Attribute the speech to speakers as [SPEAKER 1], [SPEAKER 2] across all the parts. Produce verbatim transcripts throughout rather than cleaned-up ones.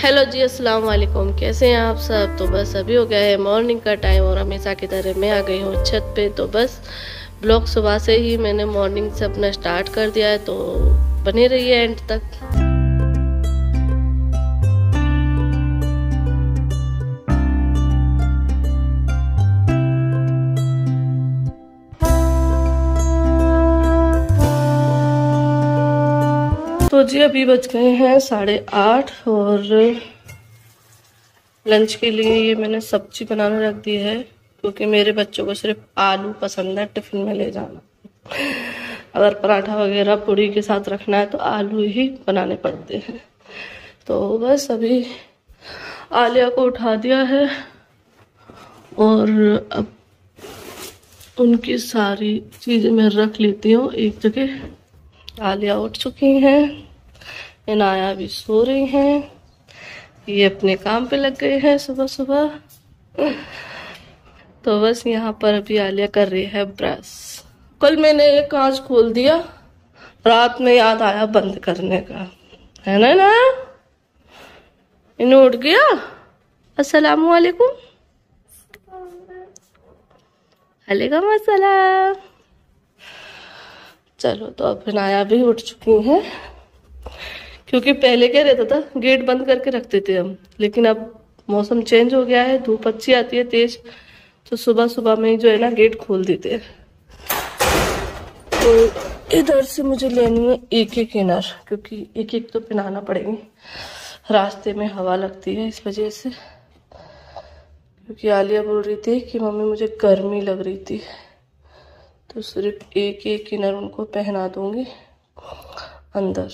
[SPEAKER 1] Hello जी, अस्सलाम वालेकुम। कैसे हैं आप सब? तो बस अभी हो गया है मॉर्निंग का टाइम और हमेशा की तरह मैं आ गई हूँ छत पे। तो बस ब्लॉग सुबह से ही मैंने मॉर्निंग से अपना स्टार्ट कर दिया है, तो बने रहिए एंड तक। तो जी अभी बज गए हैं साढ़े आठ और लंच के लिए ये मैंने सब्जी बनाने रख दी है, क्योंकि मेरे बच्चों को सिर्फ आलू पसंद है टिफिन में ले जाना। अगर पराठा वगैरह पूरी के साथ रखना है तो आलू ही बनाने पड़ते हैं। तो बस अभी आलिया को उठा दिया है और अब उनकी सारी चीजें मैं रख लेती हूँ एक जगह। आलिया उठ चुकी हैं, इनाया भी सो रही हैं, ये अपने काम पे लग गए हैं सुबह सुबह। तो बस यहाँ पर अभी आलिया कर रही है ब्रश। कल मैंने एक कांच खोल दिया, रात में याद आया बंद करने का, है ना ना इन्हें उठ गया। अस्सलाम वालेकुम, वालेकुम अस्सलाम। चलो तो अब इनाया भी उठ चुकी हैं, क्योंकि पहले क्या रहता था गेट बंद करके रखते थे हम, लेकिन अब मौसम चेंज हो गया है, धूप अच्छी आती है तेज, तो सुबह सुबह में ही जो है ना गेट खोल देते हैं। तो इधर से मुझे लेनी है एक एक इनर, क्योंकि एक एक तो पहनाना पड़ेगी, रास्ते में हवा लगती है इस वजह से। क्योंकि आलिया बोल रही थी कि मम्मी मुझे गर्मी लग रही थी, तो सिर्फ एक एक इनर उनको पहना दूंगी अंदर।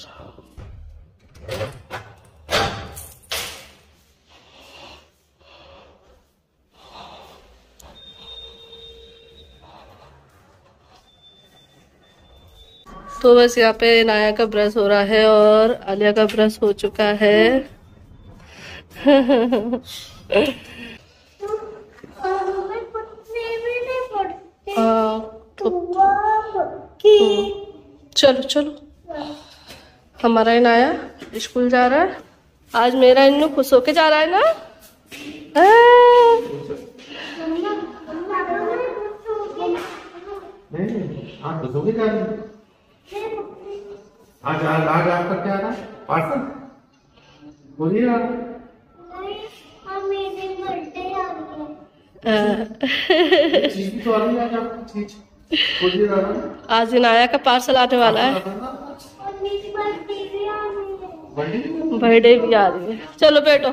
[SPEAKER 1] तो बस यहाँ पे नाया का ब्रश हो रहा है और आलिया का ब्रश हो चुका है। हाँ तो चलो चलो, हमारा इनाया स्कूल जा रहा है आज। मेरा इन्नू खुश होके जा रहा है ना।
[SPEAKER 2] आज आज आज आपका क्या रहा पार्सल बोलिए आप।
[SPEAKER 3] मेरी बर्थडे आ रही है।
[SPEAKER 2] चीज तो आ रही है आज आपकी चीज बोलिए दादा।
[SPEAKER 1] आज इनाया का पार्सल आने वाला है,
[SPEAKER 3] और मेरी बर्थडे भी आ रही है।
[SPEAKER 1] बर्थडे भी आ रही है। चलो बैठो।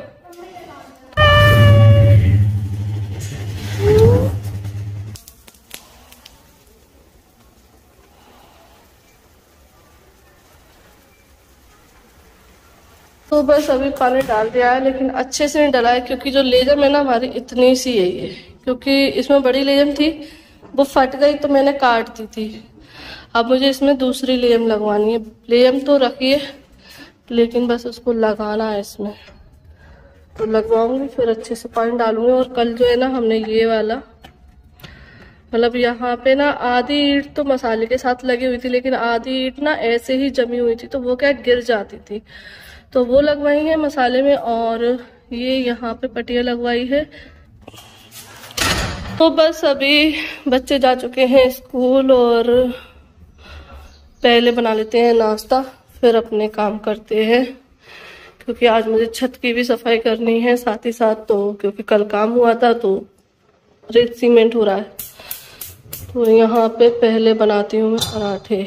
[SPEAKER 1] तो बस अभी पानी डाल दिया है, लेकिन अच्छे से नहीं डाला है, क्योंकि जो लेजम है ना हमारी इतनी सी है ये, क्योंकि इसमें बड़ी लेजम थी वो फट गई तो मैंने काट दी थी। अब मुझे इसमें दूसरी लेजम लगवानी है। लेजम तो रखी है, लेकिन बस उसको लगाना है इसमें, तो लगवाऊंगी फिर अच्छे से पानी डालूंगी। और कल जो है ना हमने ये वाला, मतलब यहाँ पे ना आधी ईंट तो मसाले के साथ लगी हुई थी, लेकिन आधी ईंट ना ऐसे ही जमी हुई थी, तो वो क्या गिर जाती थी, तो वो लगवाई है मसाले में। और ये यहाँ पे पट्टियाँ लगवाई है। तो बस अभी बच्चे जा चुके हैं स्कूल और पहले बना लेते हैं नाश्ता, फिर अपने काम करते हैं, क्योंकि आज मुझे छत की भी सफाई करनी है साथ ही साथ। तो क्योंकि कल काम हुआ था तो रेत सीमेंट हो रहा है, तो यहाँ पे पहले बनाती हूँ मैं पराठे,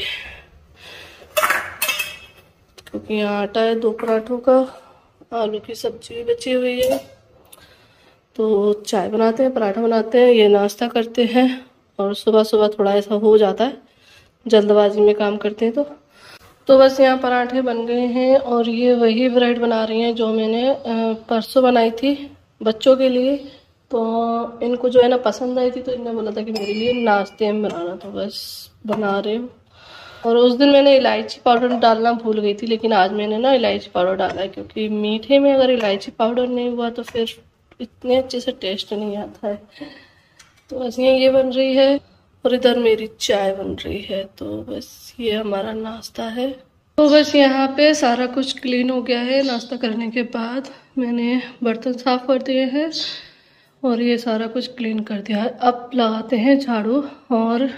[SPEAKER 1] क्योंकि यहाँ आटा है दो पराठों का, आलू की सब्जी भी बची हुई है। तो चाय बनाते हैं, पराठा बनाते हैं, ये नाश्ता करते हैं। और सुबह सुबह थोड़ा ऐसा हो जाता है, जल्दबाजी में काम करते हैं। तो तो बस यहाँ पराठे बन गए हैं और ये वही ब्रेड बना रही हैं जो मैंने परसों बनाई थी बच्चों के लिए। तो इनको जो है ना पसंद आई थी, तो इन्होंने बोला था कि मेरे लिए नाश्ते में बनाना, तो बस बना रही हूँ। और उस दिन मैंने इलायची पाउडर डालना भूल गई थी, लेकिन आज मैंने ना इलायची पाउडर डाला है, क्योंकि मीठे में अगर इलायची पाउडर नहीं हुआ तो फिर इतने अच्छे से टेस्ट नहीं आता है। तो बस ये बन रही है और इधर मेरी चाय बन रही है। तो बस ये हमारा नाश्ता है। तो बस यहाँ पे सारा कुछ क्लीन हो गया है। नाश्ता करने के बाद मैंने बर्तन साफ कर दिए हैं और ये सारा कुछ क्लीन कर दिया है। अब लगाते हैं झाड़ू। और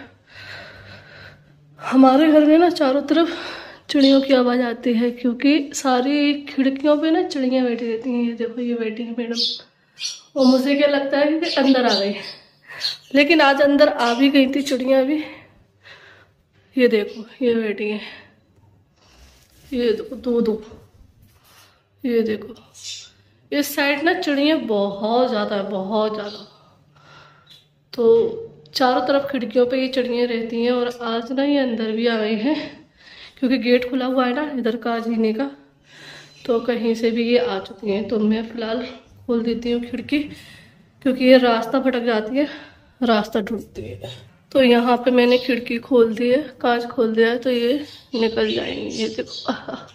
[SPEAKER 1] हमारे घर में ना चारों तरफ चिड़ियों की आवाज़ आती है, क्योंकि सारी खिड़कियों पे ना चिड़ियाँ बैठी रहती हैं। ये देखो, ये बैठी है मैडम। और मुझे क्या लगता है कि अंदर आ गई, लेकिन आज अंदर आ भी गई थी चिड़ियाँ भी। ये देखो, ये बैठी है, ये देखो दो दो, ये देखो। इस साइड ना चिड़िया बहुत ज़्यादा है, बहुत ज़्यादा। तो चारों तरफ खिड़कियों पे ये चिड़ियाँ रहती हैं। और आज ना ये अंदर भी आ गई हैं, क्योंकि गेट खुला हुआ है ना इधर का जीने का, तो कहीं से भी ये आ चुकी हैं। तो मैं फ़िलहाल खोल देती हूँ खिड़की, क्योंकि ये रास्ता भटक जाती है, रास्ता ढूंढती है। तो यहाँ पे मैंने खिड़की खोल दी है, कांच खोल दिया है, तो ये निकल जाएंगी। ये देखो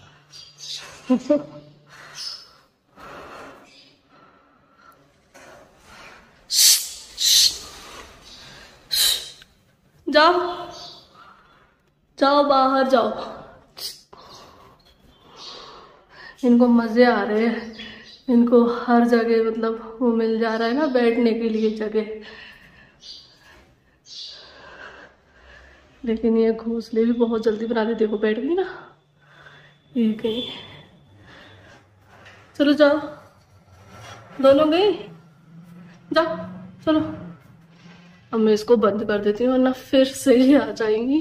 [SPEAKER 1] जाओ जाओ, बाहर जाओ। इनको मजे आ रहे हैं, इनको हर जगह मतलब वो मिल जा रहा है ना बैठने के लिए जगह। लेकिन ये घोंसले भी बहुत जल्दी बना देते। देखो बैठ गई ना ये कहीं। चलो जाओ, दोनों गई, जाओ चलो। अब मैं इसको बंद कर देती हूँ, वरना फिर से ही आ जाएंगी।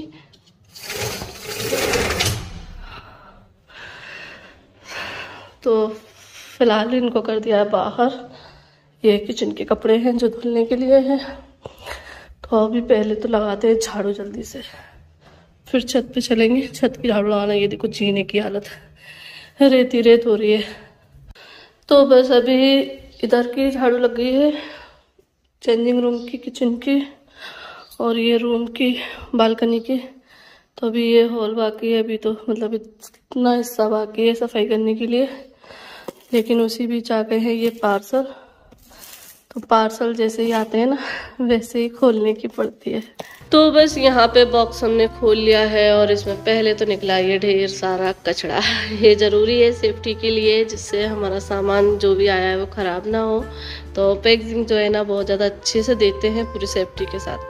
[SPEAKER 1] तो फिलहाल इनको कर दिया है बाहर। ये किचन के कपड़े हैं जो धुलने के लिए हैं। तो अभी पहले तो लगाते हैं झाड़ू जल्दी से, फिर छत पे चलेंगे। छत की झाड़ू लगाना। ये देखो जीने की हालत, रेती रेत हो रही है। तो बस अभी इधर की झाड़ू लग गई है, चेंजिंग रूम की, किचन की, और ये रूम की, बालकनी की। तो अभी ये हॉल बाकी है, अभी तो मतलब इतना हिस्सा बाकी है सफाई करने के लिए। लेकिन उसी बीच आ गए हैं ये पार्सल। तो पार्सल जैसे ही आते हैं ना, वैसे ही खोलने की पड़ती है। तो बस यहाँ पे बॉक्स हमने खोल लिया है, और इसमें पहले तो निकला ये ढेर सारा कचरा। ये ज़रूरी है सेफ्टी के लिए, जिससे हमारा सामान जो भी आया है वो ख़राब ना हो। तो पैकेजिंग जो है ना बहुत ज़्यादा अच्छे से देते हैं पूरी सेफ्टी के साथ।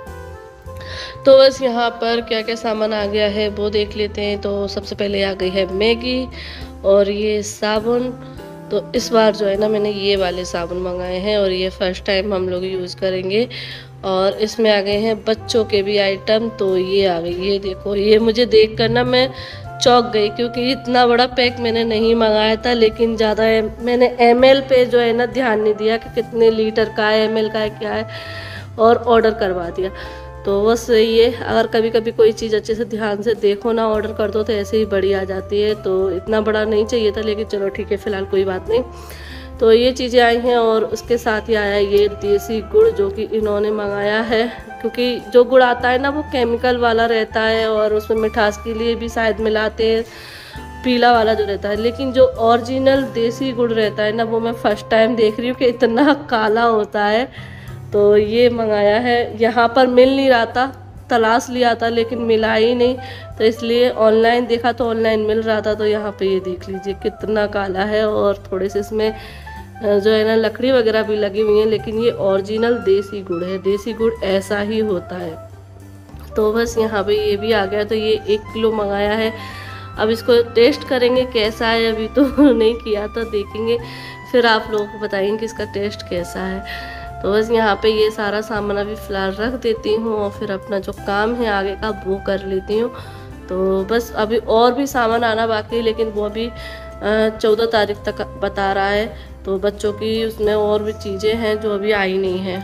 [SPEAKER 1] तो बस यहाँ पर क्या क्या सामान आ गया है वो देख लेते हैं। तो सबसे पहले आ गई है मैगी और ये साबुन। तो इस बार जो है ना मैंने ये वाले साबुन मंगाए हैं, और ये फर्स्ट टाइम हम लोग यूज़ करेंगे। और इसमें आ गए हैं बच्चों के भी आइटम। तो ये आ गई, ये देखो। ये मुझे देख कर ना मैं चौंक गई, क्योंकि इतना बड़ा पैक मैंने नहीं मंगाया था। लेकिन ज़्यादा मैंने एम एल पे जो है ना ध्यान नहीं दिया कि कितने लीटर का है, एम एल का है, क्या है, और ऑर्डर करवा दिया। तो बस ये, अगर कभी कभी कोई चीज़ अच्छे से ध्यान से देखो ना, ऑर्डर कर दो तो ऐसे ही बड़ी आ जाती है। तो इतना बड़ा नहीं चाहिए था, लेकिन चलो ठीक है, फ़िलहाल कोई बात नहीं। तो ये चीज़ें आई हैं, और उसके साथ ही आया ये देसी गुड़, जो कि इन्होंने मंगाया है। क्योंकि जो गुड़ आता है ना वो केमिकल वाला रहता है, और उसमें मिठास के लिए भी शायद मिलाते हैं, पीला वाला जो रहता है। लेकिन जो ओरिजिनल देसी गुड़ रहता है ना, वो मैं फ़र्स्ट टाइम देख रही हूँ कि इतना काला होता है। तो ये मंगाया है। यहाँ पर मिल नहीं रहा था, तलाश लिया था लेकिन मिला ही नहीं, तो इसलिए ऑनलाइन देखा तो ऑनलाइन मिल रहा था। तो यहाँ पे ये देख लीजिए कितना काला है, और थोड़े से इसमें जो है ना लकड़ी वगैरह भी लगी हुई है। लेकिन ये ओरिजिनल देसी गुड़ है, देसी गुड़ ऐसा ही होता है। तो बस यहाँ पे ये भी आ गया। तो ये एक किलो मंगाया है। अब इसको टेस्ट करेंगे कैसा है, अभी तो नहीं किया, तो देखेंगे फिर आप लोगों को बताएंगे कि इसका टेस्ट कैसा है। तो बस यहाँ पे ये सारा सामान अभी फ़िलहाल रख देती हूँ, और फिर अपना जो काम है आगे का वो कर लेती हूँ। तो बस अभी और भी सामान आना बाकी है, लेकिन वो अभी चौदह तारीख तक बता रहा है। तो बच्चों की उसमें और भी चीज़ें हैं जो अभी आई नहीं हैं।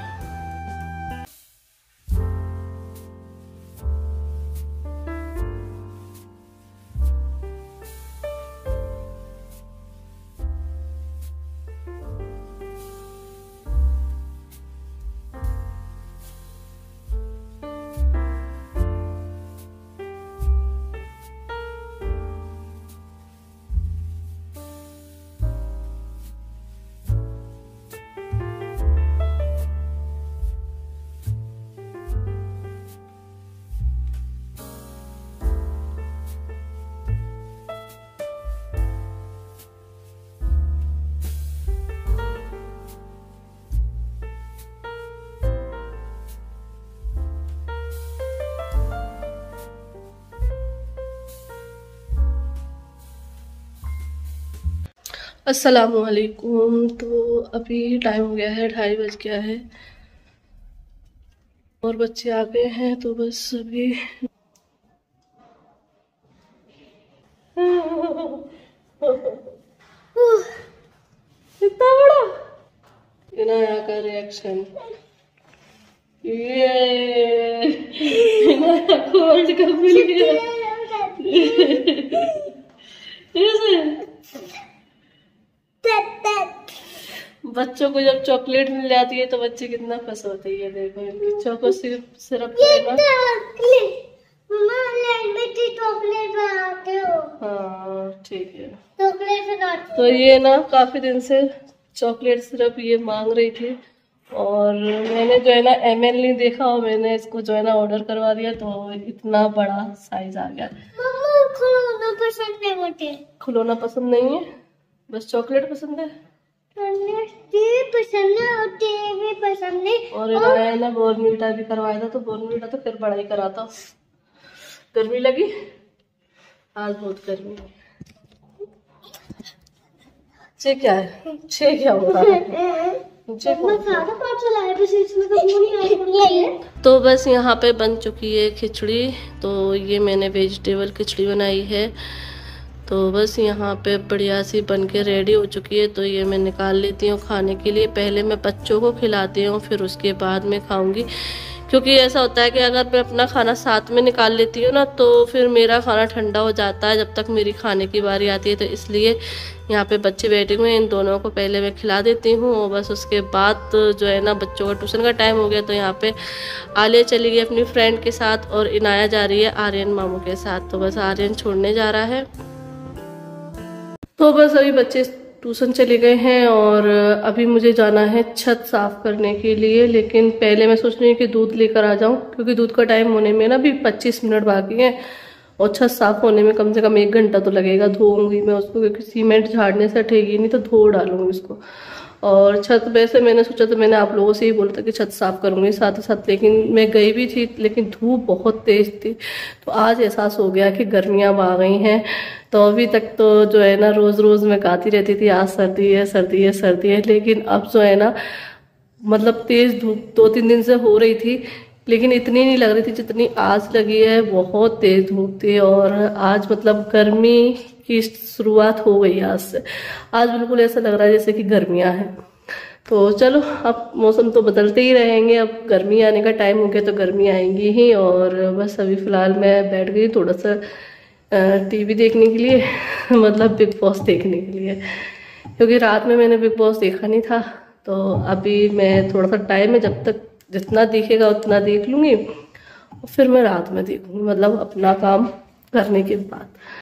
[SPEAKER 1] अस्सलामुअलैकुम। तो अभी टाइम हो गया है, ढाई बज गया है और बच्चे आ गए हैं। तो बस अभी कितना बड़ा इनाया का रिएक्शन, ये इनाया को वर्ल्ड कप मिल गया। बच्चों को जब चॉकलेट मिल जाती है तो बच्चे कितना खुश होते हैं। ये देखो, इनकी चोको सिर्फ सिर्फ हाँ ठीक है। तो ये ना काफी दिन से चॉकलेट सिर्फ ये मांग रही थी और मैंने जो है ना एम एल नहीं देखा और मैंने इसको जो है ना ऑर्डर करवा दिया, तो इतना बड़ा साइज आ गया।
[SPEAKER 3] खिलौना पसंद है मुझे।
[SPEAKER 1] खिलौना पसंद नहीं है, बस चॉकलेट पसंद है।
[SPEAKER 3] पसंद है और टीवी पसंद है।
[SPEAKER 1] और इन्होंने ना बोर्नवीटा भी करवाया था, तो बोर्नवीटा तो फिर बड़ा ही कराता। गर्मी लगी आज, बहुत गर्मी है। चे क्या है, चे क्या हो रहा है? तो बस यहाँ पे बन चुकी है खिचड़ी। तो ये मैंने वेजिटेबल खिचड़ी बनाई है। तो बस यहाँ पे बढ़िया सी बन के रेडी हो चुकी है। तो ये मैं निकाल लेती हूँ खाने के लिए। पहले मैं बच्चों को खिलाती हूँ, फिर उसके बाद मैं खाऊंगी। क्योंकि ऐसा होता है कि अगर मैं अपना खाना साथ में निकाल लेती हूँ ना, तो फिर मेरा खाना ठंडा हो जाता है जब तक मेरी खाने की बारी आती है। तो इसलिए यहाँ पे बच्चे बैठे हुए हैं, इन दोनों को पहले मैं खिला देती हूँ और बस उसके बाद जो है ना बच्चों का ट्यूशन का टाइम हो गया। तो यहाँ पे आलिया चली गई अपनी फ्रेंड के साथ और इनाया जा रही है आर्यन मामू के साथ। तो बस आर्यन छोड़ने जा रहा है। तो बस अभी बच्चे ट्यूशन चले गए हैं और अभी मुझे जाना है छत साफ करने के लिए। लेकिन पहले मैं सोच रही हूँ कि दूध लेकर आ जाऊं, क्योंकि दूध का टाइम होने में ना भी पच्चीस मिनट बाकी है और छत साफ होने में कम से कम एक घंटा तो लगेगा। धोऊंगी मैं उसको, क्योंकि सीमेंट झाड़ने से हटेगी नहीं, तो धो डालूंगी उसको। और छत वैसे मैंने सोचा, तो मैंने आप लोगों से ही बोला था कि छत साफ करूंगी साथ ही साथ, लेकिन मैं गई भी थी, लेकिन धूप बहुत तेज थी। तो आज एहसास हो गया कि गर्मियाँ आ गई हैं। तो अभी तक तो जो है ना रोज रोज मैं गाती रहती थी आज सर्दी है सर्दी है सर्दी है, लेकिन अब जो है ना मतलब तेज धूप दो तीन दिन से हो रही थी, लेकिन इतनी नहीं लग रही थी जितनी आज लगी है। बहुत तेज धूप थी और आज मतलब गर्मी की शुरुआत हो गई आज से। आज बिल्कुल ऐसा लग रहा है जैसे कि गर्मियां हैं। तो चलो, अब मौसम तो बदलते ही रहेंगे। अब गर्मी आने का टाइम हो गया तो गर्मी आएंगी ही। और बस अभी फिलहाल मैं बैठ गई थोड़ा सा टीवी देखने के लिए मतलब बिग बॉस देखने के लिए, क्योंकि रात में मैंने बिग बॉस देखा नहीं था। तो अभी मैं थोड़ा सा टाइम है, जब तक जितना दिखेगा उतना देख लूँगी और फिर मैं रात में देखूँगी, मतलब अपना काम करने के बाद।